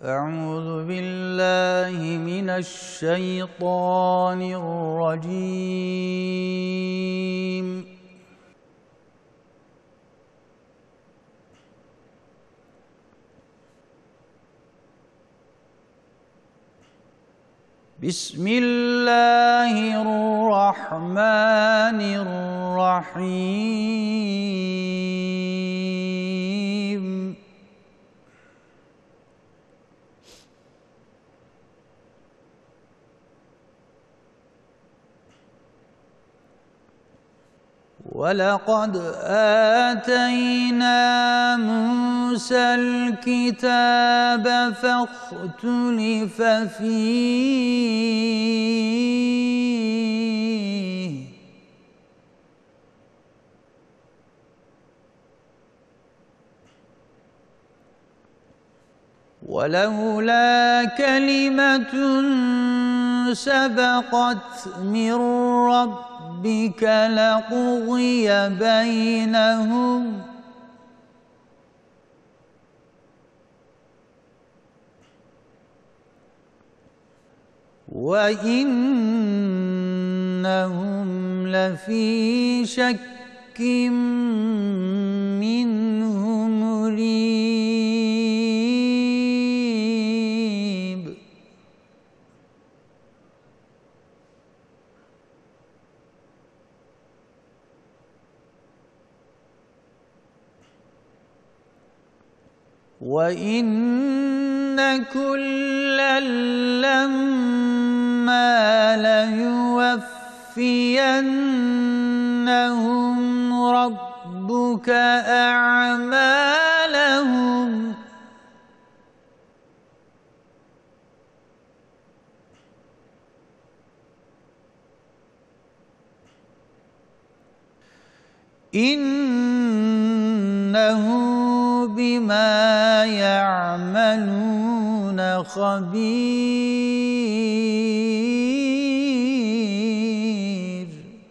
أعوذ بالله من الشيطان الرجيم. بسم الله الرحمن الرحيم. ولقد آتينا موسى الكتاب فاختلف فيه ولولا كلمة سبقت من ربك لقضي بينهم وإنهم لفي شك منه مريب. وإن كلا لما ليوفينهم ربك أعمالهم إنه بما يعملون خبير.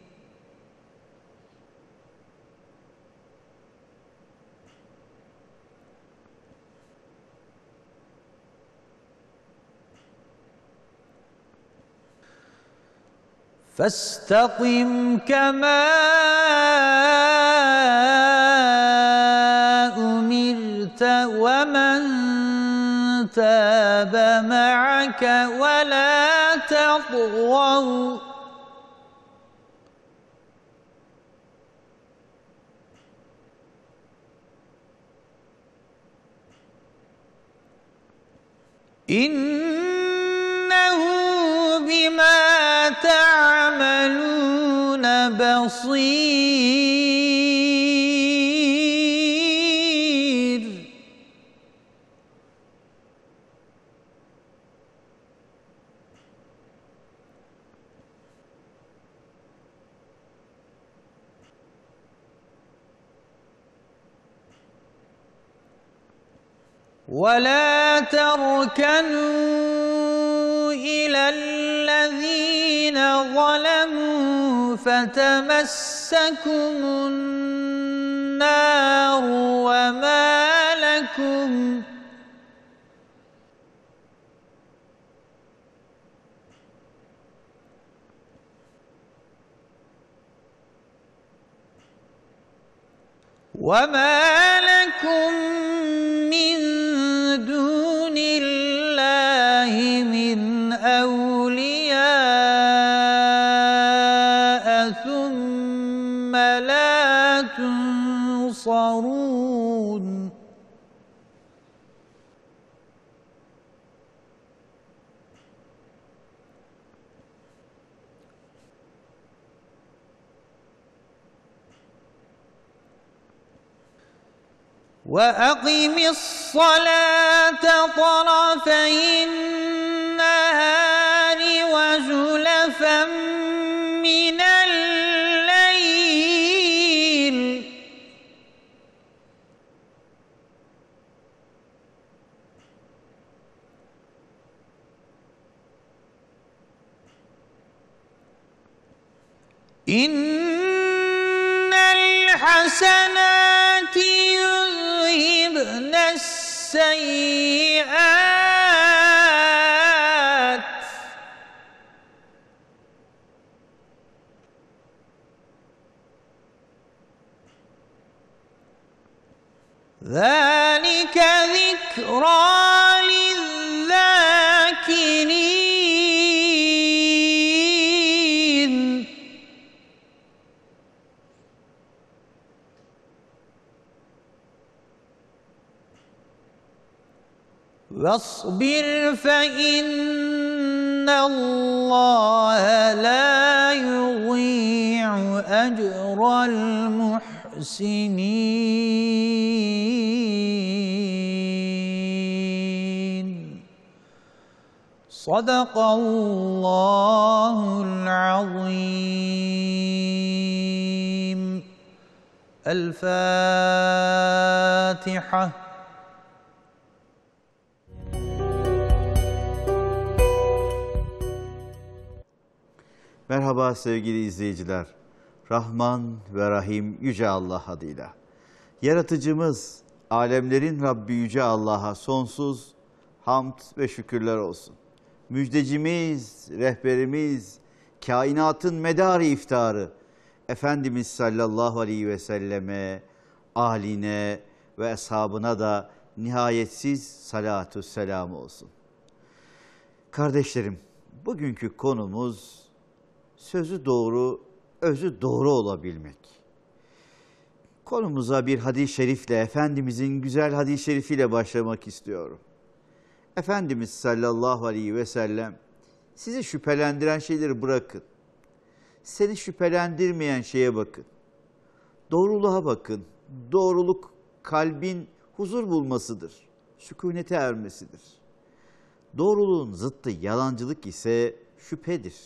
فاستقم كما أمرت ومن تاب معك ولا تطغوا إنه بما تعملون بصير. ولا تركنوا إلى الذين ظلموا فتمسكم النار وما لكم من دون الله من أولياء ثم لا تنصرون. وأقم الصلاة طرفي النهار وزلفا من الليل إن الحسنات يذهبن السيئات ذَٰلِكَ ذِكْرَىٰ لِلذَّاكِرِينَ وَاصْبِرْ فَإِنَّ اللَّهَ لَا يُضِيعُ أَجْرَ الْمُحْسِنِينَ صدق الله العظيم. الفاتحة. Merhaba sevgili izleyiciler. Rahman ve Rahim Yüce Allah adıyla. Yaratıcımız, alemlerin Rabbi Yüce Allah'a sonsuz hamd ve şükürler olsun. Müjdecimiz, rehberimiz, kainatın medarı iftarı, Efendimiz sallallahu aleyhi ve selleme, âline ve eshabına da nihayetsiz salatü selam olsun. Kardeşlerim, bugünkü konumuz sözü doğru, özü doğru olabilmek. Konumuza bir hadis-i şerifle, Efendimizin güzel hadis-i şerifiyle başlamak istiyorum. Efendimiz sallallahu aleyhi ve sellem, sizi şüphelendiren şeyleri bırakın. Seni şüphelendirmeyen şeye bakın. Doğruluğa bakın. Doğruluk kalbin huzur bulmasıdır. Sükunete ermesidir. Doğruluğun zıttı yalancılık ise şüphedir.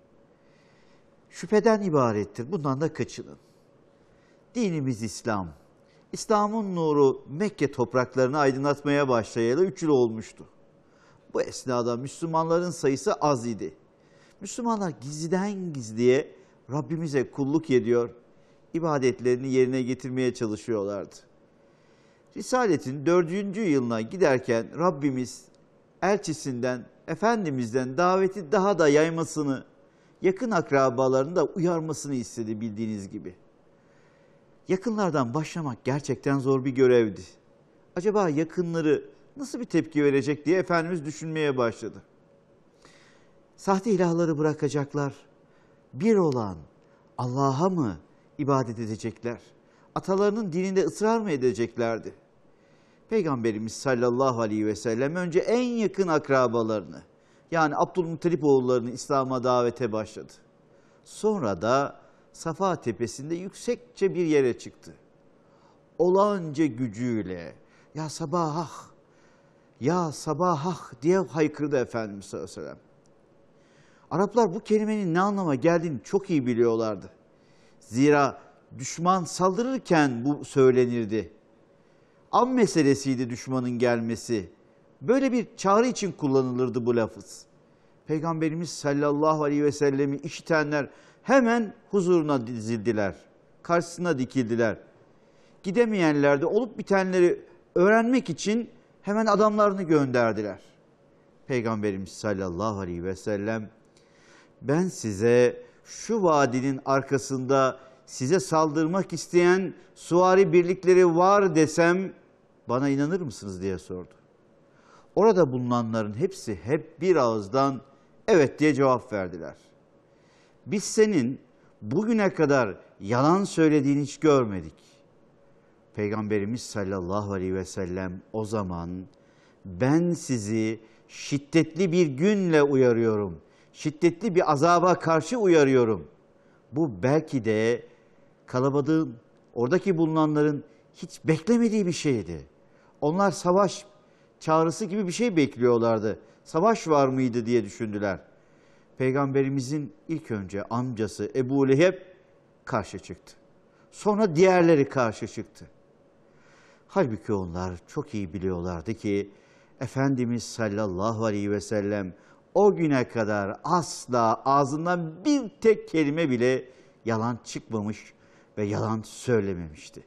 Şüpheden ibarettir. Bundan da kaçının. Dinimiz İslam. İslam'ın nuru Mekke topraklarını aydınlatmaya başlayalı 3 yıl olmuştu. Bu esnada Müslümanların sayısı az idi. Müslümanlar gizliden gizliye Rabbimize kulluk ediyor, ibadetlerini yerine getirmeye çalışıyorlardı. Risaletin 4. yılına giderken Rabbimiz elçisinden, Efendimiz'den daveti daha da yaymasını, yakın akrabalarını da uyarmasını istedi bildiğiniz gibi. Yakınlardan başlamak gerçekten zor bir görevdi. Acaba yakınları nasıl bir tepki verecek diye Efendimiz düşünmeye başladı. Sahte ilahları bırakacaklar, bir olan Allah'a mı ibadet edecekler? Atalarının dininde ısrar mı edeceklerdi? Peygamberimiz sallallahu aleyhi ve sellem önce en yakın akrabalarını, yani Abdülmuttalip oğullarını İslam'a davete başladı. Sonra da Safa tepesinde yüksekçe bir yere çıktı. Olağanca gücüyle "Ya sabahah, ya sabahah" diye haykırdı Efendimiz sallallahu aleyhi ve sellem. Araplar bu kelimenin ne anlama geldiğini çok iyi biliyorlardı. Zira düşman saldırırken bu söylenirdi. An meselesiydi düşmanın gelmesi. Böyle bir çağrı için kullanılırdı bu lafız. Peygamberimiz sallallahu aleyhi ve sellemi işitenler hemen huzuruna dizildiler. Karşısına dikildiler. Gidemeyenler de olup bitenleri öğrenmek için hemen adamlarını gönderdiler. Peygamberimiz sallallahu aleyhi ve sellem, "Ben size şu vadinin arkasında size saldırmak isteyen süvari birlikleri var desem bana inanır mısınız?" diye sordu. Orada bulunanların hepsi hep bir ağızdan evet diye cevap verdiler. "Biz senin bugüne kadar yalan söylediğini hiç görmedik." Peygamberimiz sallallahu aleyhi ve sellem o zaman "Ben sizi şiddetli bir günle uyarıyorum. Şiddetli bir azaba karşı uyarıyorum. Bu belki de kalabalığın, oradaki bulunanların hiç beklemediği bir şeydi. Onlar savaş çağrısı gibi bir şey bekliyorlardı. Savaş var mıydı diye düşündüler. Peygamberimizin ilk önce amcası Ebu Leheb karşı çıktı. Sonra diğerleri karşı çıktı. Halbuki onlar çok iyi biliyorlardı ki Efendimiz sallallahu aleyhi ve sellem o güne kadar asla ağzından bir tek kelime bile yalan çıkmamış ve yalan söylememişti.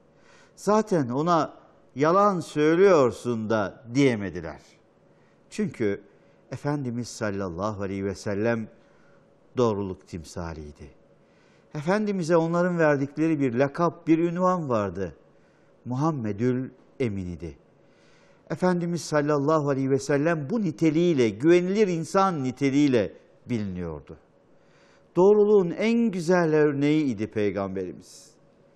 Zaten ona yalan söylüyorsun da diyemediler. Çünkü Efendimiz sallallahu aleyhi ve sellem doğruluk timsaliydi. Efendimiz'e onların verdikleri bir lakap, bir ünvan vardı. Muhammedül eminiydi. Efendimiz sallallahu aleyhi ve sellem bu niteliğiyle, güvenilir insan niteliğiyle biliniyordu. Doğruluğun en güzel örneği idi Peygamberimiz.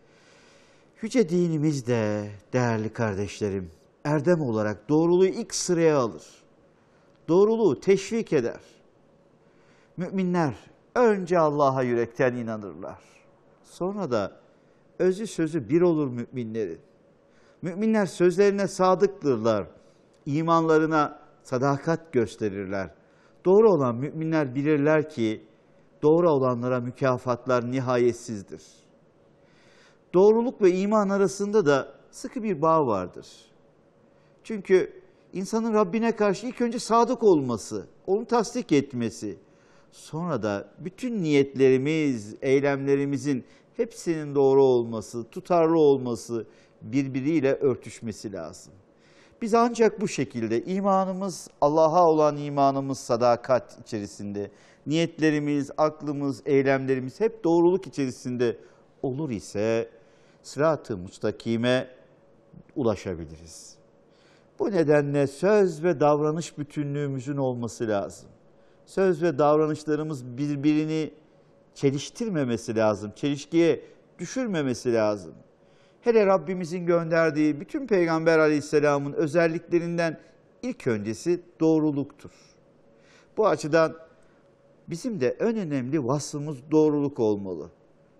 Yüce dinimiz de değerli kardeşlerim, erdem olarak doğruluğu ilk sıraya alır. Doğruluğu teşvik eder. Müminler önce Allah'a yürekten inanırlar. Sonra da özü sözü bir olur müminlerin. Müminler sözlerine sadıktırlar. İmanlarına sadakat gösterirler. Doğru olan müminler bilirler ki doğru olanlara mükafatlar nihayetsizdir. Doğruluk ve iman arasında da sıkı bir bağ vardır. Çünkü insanın Rabbine karşı ilk önce sadık olması, onu tasdik etmesi, sonra da bütün niyetlerimiz, eylemlerimizin hepsinin doğru olması, tutarlı olması, birbiriyle örtüşmesi lazım. Biz ancak bu şekilde imanımız, Allah'a olan imanımız sadakat içerisinde, niyetlerimiz, aklımız, eylemlerimiz hep doğruluk içerisinde olur ise sırat-ı müstakime ulaşabiliriz. Bu nedenle söz ve davranış bütünlüğümüzün olması lazım. Söz ve davranışlarımız birbirini çeliştirmemesi lazım, çelişkiye düşürmemesi lazım. Hele Rabbimizin gönderdiği bütün Peygamber Aleyhisselam'ın özelliklerinden ilk öncesi doğruluktur. Bu açıdan bizim de en önemli vasfımız doğruluk olmalı.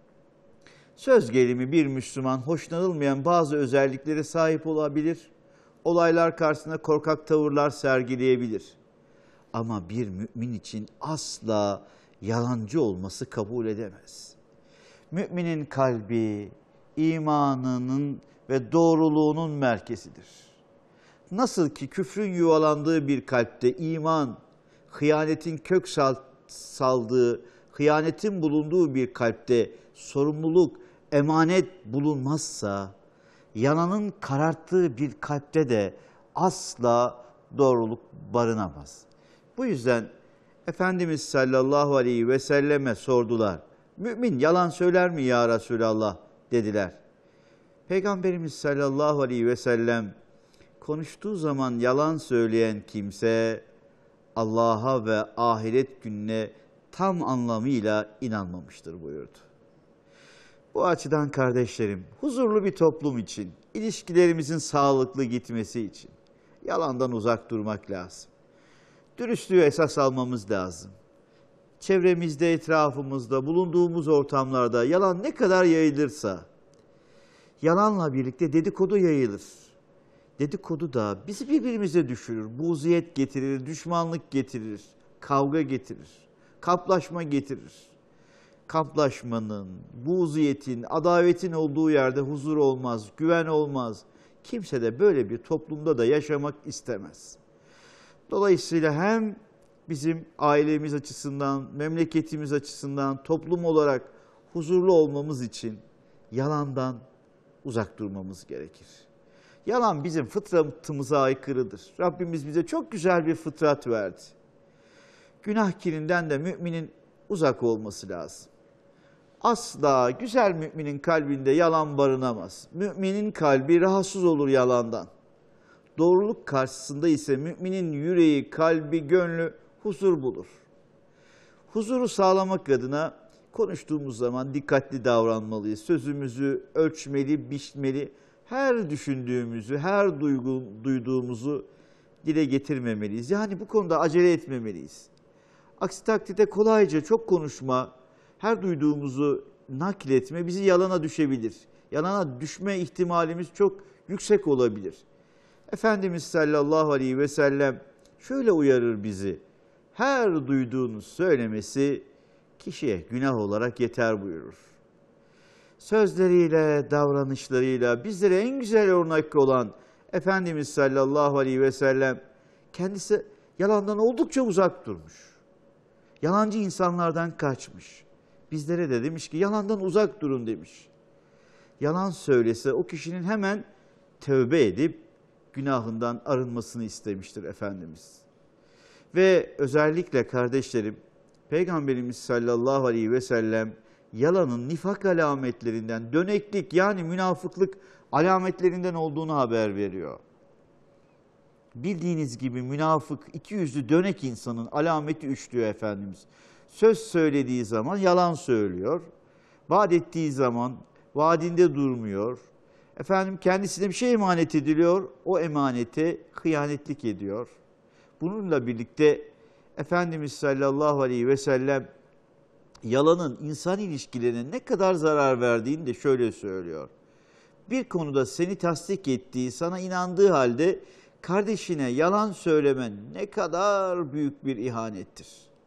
Söz gelimi bir Müslüman hoşlanılmayan bazı özelliklere sahip olabilir, olaylar karşısında korkak tavırlar sergileyebilir. Ama bir mümin için asla yalancı olması kabul edemez. Müminin kalbi, imanının ve doğruluğunun merkezidir. Nasıl ki küfrün yuvalandığı bir kalpte iman, hıyanetin kök saldığı, hıyanetin bulunduğu bir kalpte sorumluluk, emanet bulunmazsa, yalanın kararttığı bir kalpte de asla doğruluk barınamaz. Bu yüzden Efendimiz sallallahu aleyhi ve selleme sordular. Mümin yalan söyler mi ya Resulallah dediler. Peygamberimiz sallallahu aleyhi ve sellem konuştuğu zaman yalan söyleyen kimse Allah'a ve ahiret gününe tam anlamıyla inanmamıştır buyurdu. Bu açıdan kardeşlerim, huzurlu bir toplum için, ilişkilerimizin sağlıklı gitmesi için yalandan uzak durmak lazım. Dürüstlüğü esas almamız lazım. Çevremizde, etrafımızda, bulunduğumuz ortamlarda yalan ne kadar yayılırsa, yalanla birlikte dedikodu yayılır. Dedikodu da bizi birbirimize düşürür, buğziyet getirir, düşmanlık getirir, kavga getirir, kaplaşma getirir. Kaplaşmanın, buğziyetin, adavetin olduğu yerde huzur olmaz, güven olmaz. Kimse de böyle bir toplumda da yaşamak istemez. Dolayısıyla hem bizim ailemiz açısından, memleketimiz açısından, toplum olarak huzurlu olmamız için yalandan uzak durmamız gerekir. Yalan bizim fıtratımıza aykırıdır. Rabbimiz bize çok güzel bir fıtrat verdi. Günah kirinden de müminin uzak olması lazım. Asla güzel müminin kalbinde yalan barınamaz. Müminin kalbi rahatsız olur yalandan. Doğruluk karşısında ise müminin yüreği, kalbi, gönlü huzur bulur. Huzuru sağlamak adına konuştuğumuz zaman dikkatli davranmalıyız. Sözümüzü ölçmeli, biçmeli, her düşündüğümüzü, her duyduğumuzu dile getirmemeliyiz. Yani bu konuda acele etmemeliyiz. Aksi takdirde kolayca çok konuşma, her duyduğumuzu nakletme bizi yalana düşebilir. Yalana düşme ihtimalimiz çok yüksek olabilir. Efendimiz sallallahu aleyhi ve sellem şöyle uyarır bizi. Her duyduğunuz söylemesi kişiye günah olarak yeter buyurur. Sözleriyle, davranışlarıyla bizlere en güzel örnek olan Efendimiz sallallahu aleyhi ve sellem kendisi yalandan oldukça uzak durmuş. Yalancı insanlardan kaçmış. Bizlere de demiş ki yalandan uzak durun demiş. Yalan söylese o kişinin hemen tövbe edip günahından arınmasını istemiştir Efendimiz. Ve özellikle kardeşlerim, Peygamberimiz sallallahu aleyhi ve sellem yalanın nifak alametlerinden, döneklik yani münafıklık alametlerinden olduğunu haber veriyor. Bildiğiniz gibi münafık, iki yüzlü dönek insanın alameti 3 diyor Efendimiz. Söz söylediği zaman yalan söylüyor. Vaat ettiği zaman vaadinde durmuyor. Efendim kendisine bir şey emanet ediliyor, o emanete hıyanetlik ediyor. Bununla birlikte Efendimiz sallallahu aleyhi ve sellem yalanın insan ilişkilerine ne kadar zarar verdiğini de şöyle söylüyor. Bir konuda seni tasdik ettiği, sana inandığı halde kardeşine yalan söylemen ne kadar büyük bir ihanettir.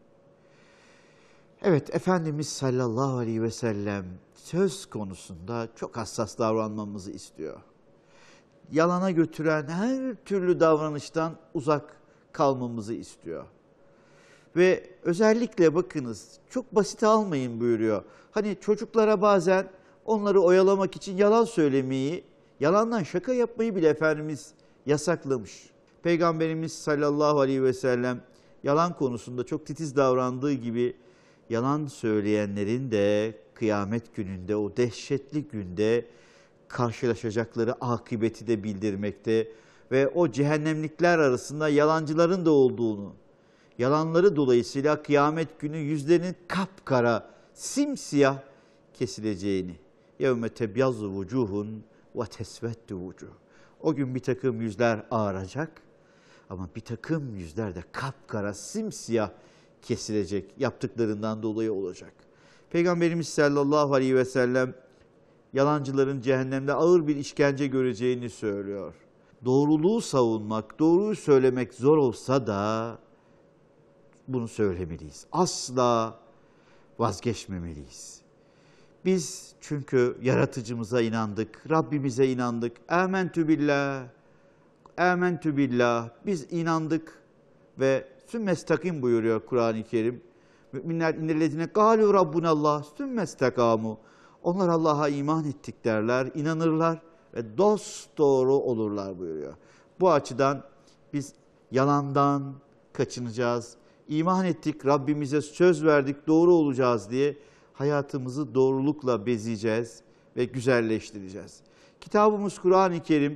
Evet, Efendimiz sallallahu aleyhi ve sellem söz konusunda çok hassas davranmamızı istiyor. Yalana götüren her türlü davranıştan uzak kalmamızı istiyor. Ve özellikle bakınız, çok basit almayın buyuruyor. Hani çocuklara bazen onları oyalamak için yalan söylemeyi, yalandan şaka yapmayı bile Efendimiz yasaklamış. Peygamberimiz sallallahu aleyhi ve sellem yalan konusunda çok titiz davrandığı gibi yalan söyleyenlerin de kıyamet gününde, o dehşetli günde karşılaşacakları akıbeti de bildirmekte ve o cehennemlikler arasında yalancıların da olduğunu, yalanları dolayısıyla kıyamet günü yüzlerinin kapkara, simsiyah kesileceğini. يَوْمَ تَبْيَضُّ وُجُوهٌ وَتَسْوَدُّ وُجُوهٌ. O gün bir takım yüzler ağaracak ama bir takım yüzler de kapkara, simsiyah kesilecek, yaptıklarından dolayı olacak. Peygamberimiz sallallahu aleyhi ve sellem yalancıların cehennemde ağır bir işkence göreceğini söylüyor. Doğruluğu savunmak, doğruyu söylemek zor olsa da bunu söylemeliyiz. Asla vazgeçmemeliyiz. Biz çünkü yaratıcımıza inandık, Rabbimize inandık. Âmentü billah, âmentü billah. Biz inandık ve sümmestakim buyuruyor Kur'an-ı Kerim. Müminler innellezine kâlû rabbunallah sümmestekâmû. Onlar Allah'a iman ettik derler, inanırlar ve dosdoğru olurlar buyuruyor. Bu açıdan biz yalandan kaçınacağız. İman ettik, Rabbimize söz verdik, doğru olacağız diye hayatımızı doğrulukla bezeyeceğiz ve güzelleştireceğiz. Kitabımız Kur'an-ı Kerim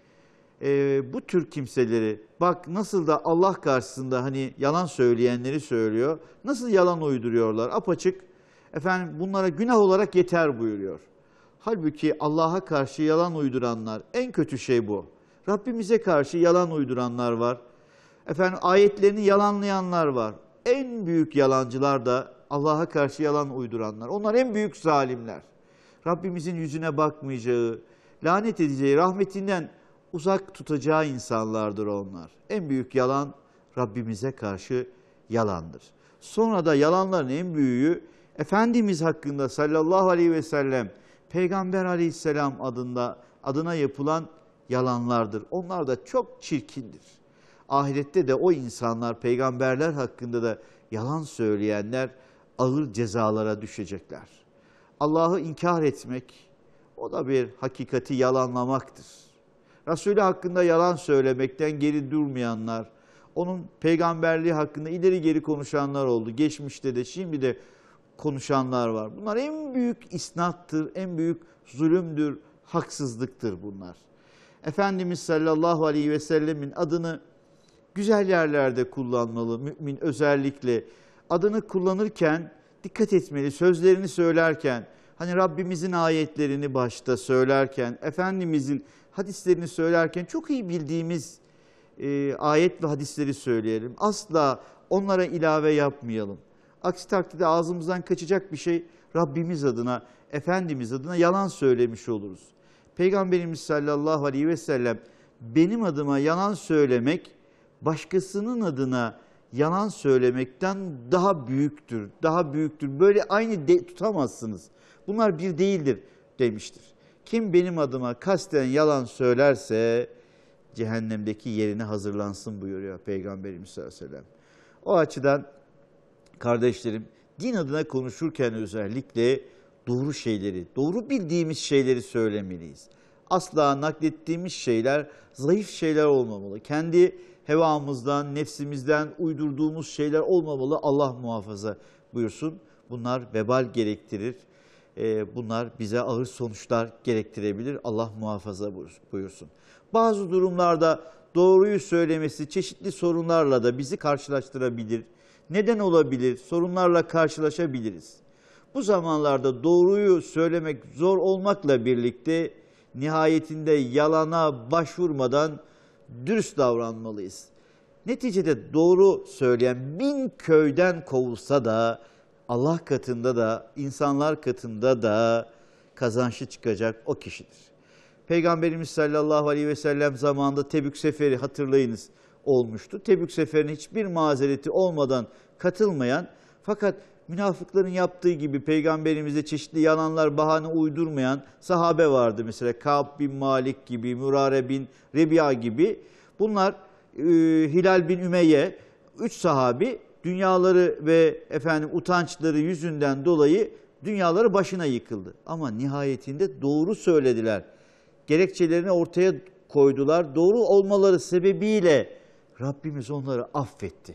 bu tür kimseleri, bak nasıl da Allah karşısında hani yalan söyleyenleri söylüyor, nasıl yalan uyduruyorlar apaçık, efendim bunlara günah olarak yeter buyuruyor. Halbuki Allah'a karşı yalan uyduranlar, en kötü şey bu. Rabbimize karşı yalan uyduranlar var. Efendim ayetlerini yalanlayanlar var. En büyük yalancılar da Allah'a karşı yalan uyduranlar. Onlar en büyük zalimler. Rabbimizin yüzüne bakmayacağı, lanet edeceği, rahmetinden uzak tutacağı insanlardır onlar. En büyük yalan Rabbimize karşı yalandır. Sonra da yalanların en büyüğü Efendimiz hakkında sallallahu aleyhi ve sellem, Peygamber aleyhisselam adına yapılan yalanlardır. Onlar da çok çirkindir. Ahirette de o insanlar, peygamberler hakkında da yalan söyleyenler ağır cezalara düşecekler. Allah'ı inkar etmek, o da bir hakikati yalanlamaktır. Resulü hakkında yalan söylemekten geri durmayanlar, onun peygamberliği hakkında ileri geri konuşanlar oldu. Geçmişte de şimdi de konuşanlar var. Bunlar en büyük isnattır, en büyük zulümdür, haksızlıktır bunlar. Efendimiz sallallahu aleyhi ve sellemin adını güzel yerlerde kullanmalı, mümin özellikle. Adını kullanırken dikkat etmeli, sözlerini söylerken, hani Rabbimizin ayetlerini başta söylerken, Efendimizin hadislerini söylerken çok iyi bildiğimiz ayet ve hadisleri söyleyelim. Asla onlara ilave yapmayalım. Aksi takdirde ağzımızdan kaçacak bir şey Rabbimiz adına, Efendimiz adına yalan söylemiş oluruz. Peygamberimiz sallallahu aleyhi ve sellem benim adıma yalan söylemek, başkasının adına yalan söylemekten daha büyüktür, daha büyüktür. Böyle aynı tutamazsınız. Bunlar bir değildir demiştir. Kim benim adıma kasten yalan söylerse cehennemdeki yerine hazırlansın buyuruyor Peygamberimiz sallallahu aleyhi ve sellem. O açıdan kardeşlerim, din adına konuşurken özellikle doğru şeyleri, doğru bildiğimiz şeyleri söylemeliyiz. Asla naklettiğimiz şeyler zayıf şeyler olmamalı. Kendi hevamızdan, nefsimizden uydurduğumuz şeyler olmamalı. Allah muhafaza buyursun. Bunlar vebal gerektirir. bunlar bize ağır sonuçlar gerektirebilir. Allah muhafaza buyursun. Bazı durumlarda doğruyu söylemesi çeşitli sorunlarla da bizi karşılaştırabilir. Neden olabilir? Sorunlarla karşılaşabiliriz. Bu zamanlarda doğruyu söylemek zor olmakla birlikte nihayetinde yalana başvurmadan dürüst davranmalıyız. Neticede doğru söyleyen 1000 köyden kovulsa da Allah katında da insanlar katında da kazançlı çıkacak o kişidir. Peygamberimiz sallallahu aleyhi ve sellem zamanında Tebük Seferi hatırlayınız olmuştu. Tebük Seferi'ne hiçbir mazereti olmadan katılmayan fakat münafıkların yaptığı gibi Peygamberimize çeşitli yalanlar, bahane uydurmayan sahabe vardı. Mesela Ka'b bin Malik gibi, Mürare bin Rebi'a gibi. Bunlar Hilal bin Ümeyye, 3 sahabi dünyaları ve utançları yüzünden dolayı dünyaları başına yıkıldı. Ama nihayetinde doğru söylediler. Gerekçelerini ortaya koydular. Doğru olmaları sebebiyle Rabbimiz onları affetti.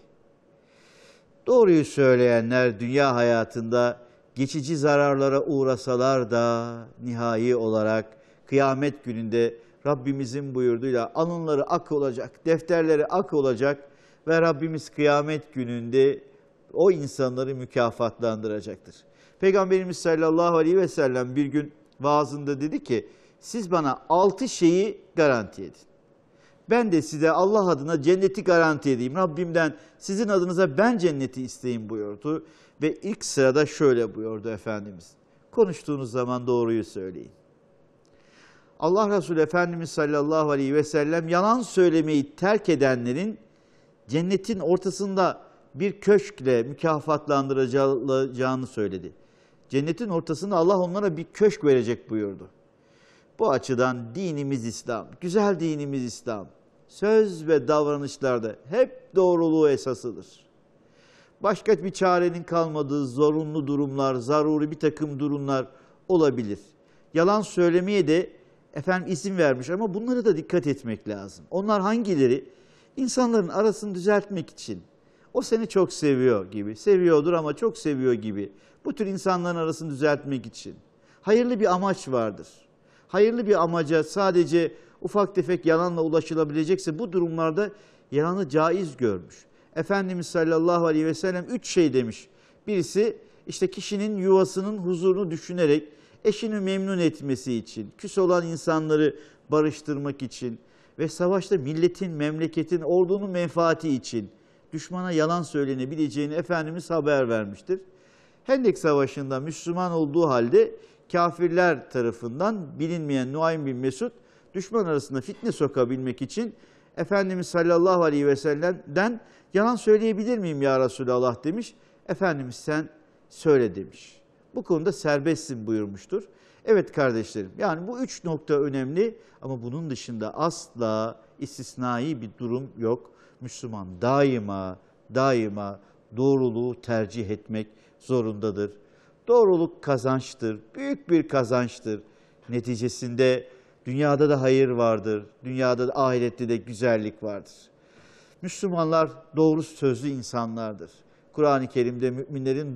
Doğruyu söyleyenler dünya hayatında geçici zararlara uğrasalar da nihai olarak kıyamet gününde Rabbimizin buyurduğuyla alınları ak olacak, defterleri ak olacak ve Rabbimiz kıyamet gününde o insanları mükafatlandıracaktır. Peygamberimiz sallallahu aleyhi ve sellem bir gün vaazında dedi ki, siz bana 6 şeyi garanti edin. Ben de size Allah adına cenneti garanti edeyim. Rabbimden sizin adınıza ben cenneti isteyeyim buyurdu. Ve ilk sırada şöyle buyurdu Efendimiz. Konuştuğunuz zaman doğruyu söyleyin. Allah Resulü Efendimiz sallallahu aleyhi ve sellem yalan söylemeyi terk edenlerin cennetin ortasında bir köşkle mükafatlandırılacağını söyledi. Cennetin ortasında Allah onlara bir köşk verecek buyurdu. Bu açıdan dinimiz İslam, güzel dinimiz İslam, söz ve davranışlarda hep doğruluğu esasıdır. Başka bir çarenin kalmadığı zorunlu durumlar, zaruri bir takım durumlar olabilir. Yalan söylemeye de izin vermiş ama bunlara da dikkat etmek lazım. Onlar hangileri? İnsanların arasını düzeltmek için. O seni çok seviyor gibi, seviyordur ama çok seviyor gibi. Bu tür insanların arasını düzeltmek için. Hayırlı bir amaç vardır. Hayırlı bir amaca sadece ufak tefek yalanla ulaşılabilecekse bu durumlarda yalanı caiz görmüş. Efendimiz sallallahu aleyhi ve sellem 3 şey demiş. Birisi işte kişinin yuvasının huzurunu düşünerek eşini memnun etmesi için, küs olan insanları barıştırmak için ve savaşta milletin, memleketin, ordunun menfaati için düşmana yalan söylenebileceğini Efendimiz haber vermiştir. Hendek Savaşı'nda Müslüman olduğu halde kafirler tarafından bilinmeyen Nuaym bin Mesud düşman arasında fitne sokabilmek için Efendimiz sallallahu aleyhi ve sellem'den yalan söyleyebilir miyim ya Resulallah demiş. Efendimiz sen söyle demiş. Bu konuda serbestsin buyurmuştur. Evet kardeşlerim, yani bu 3 nokta önemli ama bunun dışında asla istisnai bir durum yok. Müslüman daima doğruluğu tercih etmek zorundadır. Doğruluk kazançtır, büyük bir kazançtır. Neticesinde dünyada da hayır vardır, dünyada da ahirette de güzellik vardır. Müslümanlar doğru sözlü insanlardır. Kur'an-ı Kerim'de müminlerin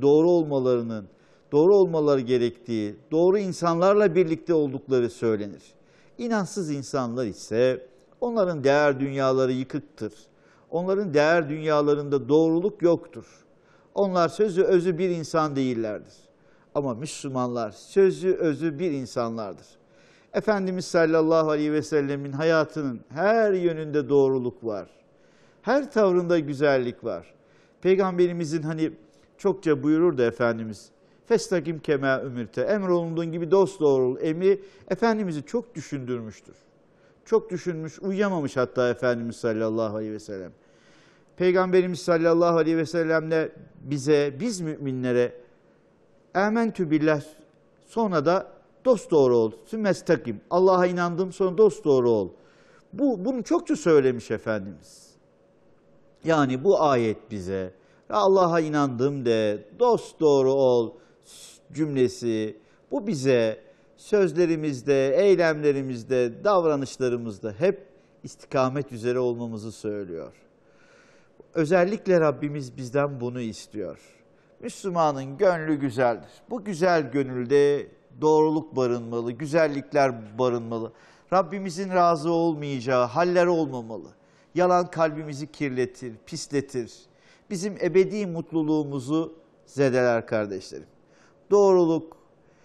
doğru olmaları gerektiği, doğru insanlarla birlikte oldukları söylenir. İnansız insanlar ise onların değer dünyaları yıkıktır. Onların değer dünyalarında doğruluk yoktur. Onlar sözü özü bir insan değillerdir. Ama Müslümanlar sözü özü bir insanlardır. Efendimiz sallallahu aleyhi ve sellemin hayatının her yönünde doğruluk var. Her tavrında güzellik var. Peygamberimizin çokça buyurur da Efendimiz, "Festakim kema ümirte", emrolunduğun gibi dosdoğru ol emri Efendimiz'i çok düşündürmüştür. Çok düşünmüş, uyuyamamış hatta Efendimiz sallallahu aleyhi ve sellem. Peygamberimiz sallallahu aleyhi ve sellemle biz müminlere "Âmentü billah", sonra da dosdoğru ol. "Sümmestakim", Allah'a inandım, sonra dosdoğru ol. Bunu çokça söylemiş Efendimiz. Yani bu ayet bize Allah'a inandım de, dosdoğru ol cümlesi, bu bize sözlerimizde, eylemlerimizde, davranışlarımızda hep istikamet üzere olmamızı söylüyor. Özellikle Rabbimiz bizden bunu istiyor. Müslümanın gönlü güzeldir. Bu güzel gönülde doğruluk barınmalı, güzellikler barınmalı. Rabbimizin razı olmayacağı haller olmamalı. Yalan kalbimizi kirletir, pisletir. Bizim ebedi mutluluğumuzu zedeler kardeşlerim. Doğruluk,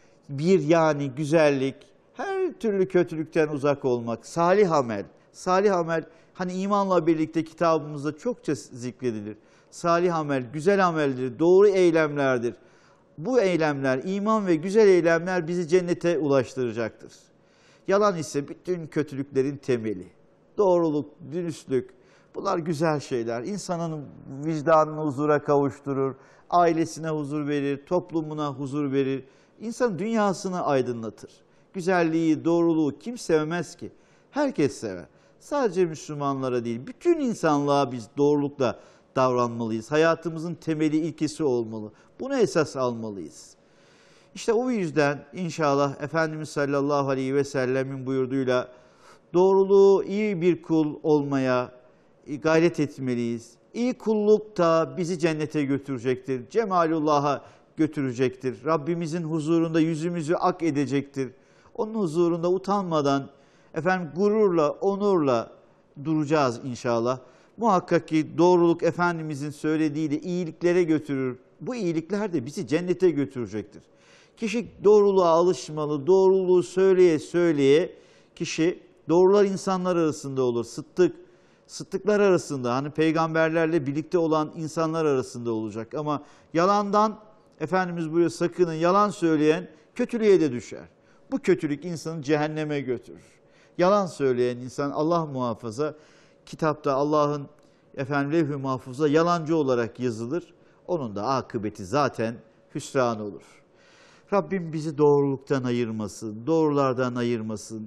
yani güzellik, her türlü kötülükten uzak olmak, salih amel. Salih amel hani imanla birlikte kitabımızda çokça zikredilir. Salih amel, güzel ameldir, doğru eylemlerdir. Bu eylemler, iman ve güzel eylemler bizi cennete ulaştıracaktır. Yalan ise bütün kötülüklerin temeli. Doğruluk, dürüstlük, bunlar güzel şeyler. İnsanın vicdanını huzura kavuşturur, ailesine huzur verir, toplumuna huzur verir. İnsan dünyasını aydınlatır. Güzelliği, doğruluğu kim sevmez ki? Herkes sever. Sadece Müslümanlara değil, bütün insanlığa biz doğrulukla davranmalıyız. Hayatımızın temeli, ilkesi olmalı. Bunu esas almalıyız. İşte o yüzden inşallah Efendimiz sallallahu aleyhi ve sellemin buyurduğuyla doğruluğu, iyi bir kul olmaya gayret etmeliyiz. İyi kulluk da bizi cennete götürecektir. Cemalullah'a götürecektir. Rabbimizin huzurunda yüzümüzü ak edecektir. Onun huzurunda utanmadan, gururla, onurla duracağız inşallah. Muhakkak ki doğruluk Efendimizin söylediğiyle iyiliklere götürür. Bu iyilikler de bizi cennete götürecektir. Kişi doğruluğa alışmalı, doğruluğu söyleye söyleye kişi, doğrular insanlar arasında olur. Sıddıklar arasında, hani peygamberlerle birlikte olan insanlar arasında olacak. Ama yalandan, Efendimiz buyuruyor, sakının, yalan söyleyen kötülüğe de düşer. Bu kötülük insanı cehenneme götürür. Yalan söyleyen insan, Allah muhafaza, kitapta Allah'ın levh-i mahfuzda yalancı olarak yazılır. Onun da akıbeti zaten hüsran olur. Rabbim bizi doğruluktan ayırmasın, doğrulardan ayırmasın.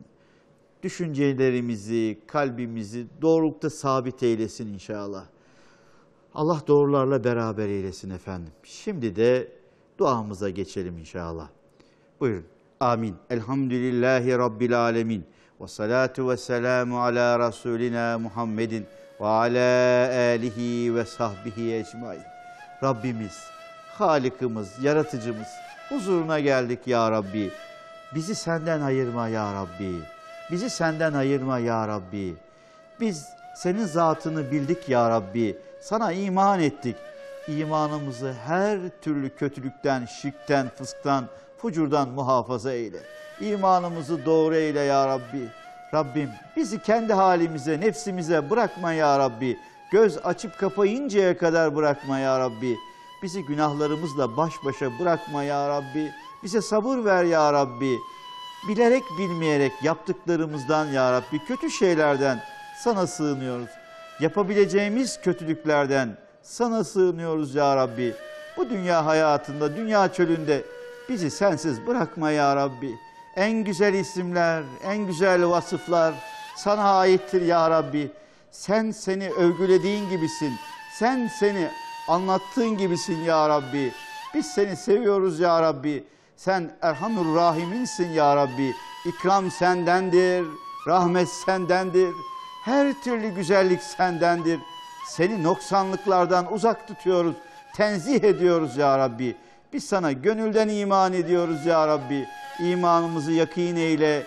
Düşüncelerimizi, kalbimizi doğrulukta sabit eylesin inşallah. Allah doğrularla beraber eylesin efendim. Şimdi de duamıza geçelim inşallah. Buyurun. Amin. Elhamdülillahi Rabbil alemin. Ve salatu ve selamu ala Resulina Muhammedin ve ala alihi ve sahbihi ecmain. Rabbimiz, Halikimiz, Yaratıcımız, huzuruna geldik ya Rabbi. Bizi senden ayırma ya Rabbi. Bizi senden ayırma ya Rabbi. Biz senin zatını bildik ya Rabbi. Sana iman ettik. İmanımızı her türlü kötülükten, şirkten, fısktan, fucurdan muhafaza eyle. İmanımızı doğru eyle ya Rabbi. Rabbim bizi kendi halimize, nefsimize bırakma ya Rabbi. Göz açıp kapayıncaya kadar bırakma ya Rabbi. Bizi günahlarımızla baş başa bırakma ya Rabbi. Bize sabır ver ya Rabbi. Bilerek bilmeyerek yaptıklarımızdan ya Rabbi, kötü şeylerden sana sığınıyoruz. Yapabileceğimiz kötülüklerden sana sığınıyoruz ya Rabbi. Bu dünya hayatında, dünya çölünde bizi sensiz bırakma ya Rabbi. En güzel isimler, en güzel vasıflar sana aittir ya Rabbi. Sen seni övgülediğin gibisin. Sen seni anlattığın gibisin ya Rabbi. Biz seni seviyoruz ya Rabbi. Sen Erhamur Rahim'insin ya Rabbi. İkram sendendir, rahmet sendendir. Her türlü güzellik sendendir. Seni noksanlıklardan uzak tutuyoruz, tenzih ediyoruz ya Rabbi. Biz sana gönülden iman ediyoruz ya Rabbi. İmanımızı yakîn eyle,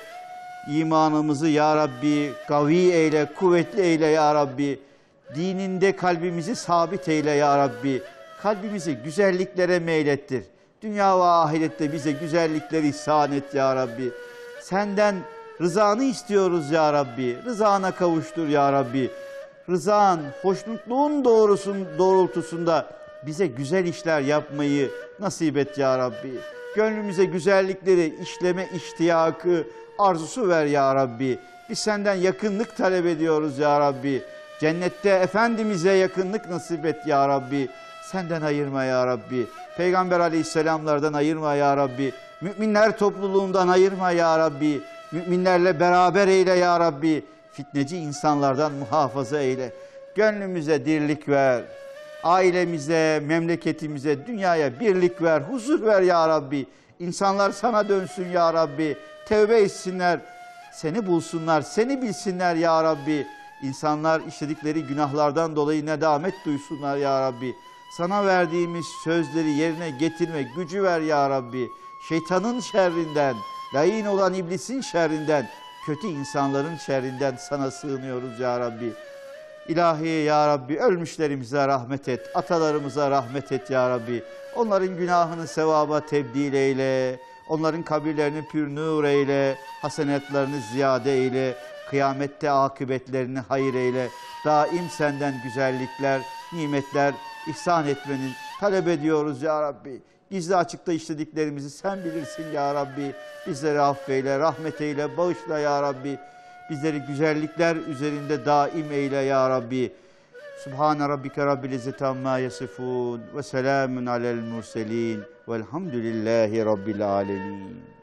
imanımızı ya Rabbi kavi eyle, kuvvetli eyle ya Rabbi. Dininde kalbimizi sabit eyle ya Rabbi. Kalbimizi güzelliklere meylettir. Dünya ve ahirette bize güzellikleri ihsan et ya Rabbi. Senden rızanı istiyoruz ya Rabbi. Rızana kavuştur ya Rabbi. Rızan, hoşnutluğun doğrultusunda bize güzel işler yapmayı nasip et ya Rabbi. Gönlümüze güzellikleri işleme iştiyakı, arzusu ver ya Rabbi. Biz senden yakınlık talep ediyoruz ya Rabbi. Cennette Efendimiz'e yakınlık nasip et ya Rabbi. Senden ayırma ya Rabbi. Peygamber aleyhisselamlardan ayırma ya Rabbi. Müminler topluluğundan ayırma ya Rabbi. Müminlerle beraber eyle ya Rabbi. Fitneci insanlardan muhafaza eyle. Gönlümüze dirlik ver. Ailemize, memleketimize, dünyaya birlik ver, huzur ver ya Rabbi. İnsanlar sana dönsün ya Rabbi. Tevbe etsinler, seni bulsunlar, seni bilsinler ya Rabbi. İnsanlar işledikleri günahlardan dolayı nedamet duysunlar ya Rabbi. Sana verdiğimiz sözleri yerine getirme gücü ver ya Rabbi. şeytanın şerrinden, lain olan iblisin şerrinden, kötü insanların şerrinden sana sığınıyoruz ya Rabbi. İlahi ya Rabbi, ölmüşlerimize rahmet et, atalarımıza rahmet et ya Rabbi. Onların günahını sevaba tebdil eyle, onların kabirlerini pür nur eyle, hasenetlerini ziyade eyle, kıyamette akıbetlerini hayır eyle. Daim senden güzellikler, nimetler ihsan etmenin talep ediyoruz ya Rabbi. Gizli açıkta işlediklerimizi sen bilirsin ya Rabbi. Bizleri affeyle, rahmet eyle, bağışla ya Rabbi. Bizleri güzellikler üzerinde daim eyle ya Rabbi. Subhane rabbike rabbil izzeti amma yasifun ve selamun alel murselin velhamdülillahi rabbil alemin.